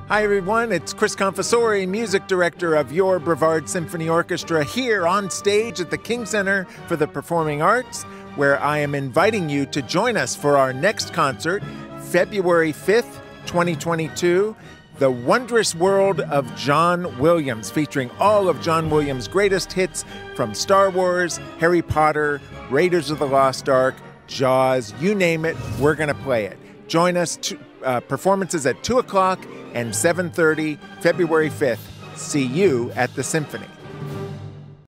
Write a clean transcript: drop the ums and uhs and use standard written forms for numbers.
Hi, everyone. It's Chris Confessori, music director of your Brevard Symphony Orchestra, here on stage at the King Center for the Performing Arts, where I am inviting you to join us for our next concert, February 5th, 2022, The Wondrous World of John Williams, featuring all of John Williams' greatest hits from Star Wars, Harry Potter, Raiders of the Lost Ark, Jaws, you name it, we're going to play it. Join us, performances at 2 o'clock and 7:30, February 5th. See you at the Symphony.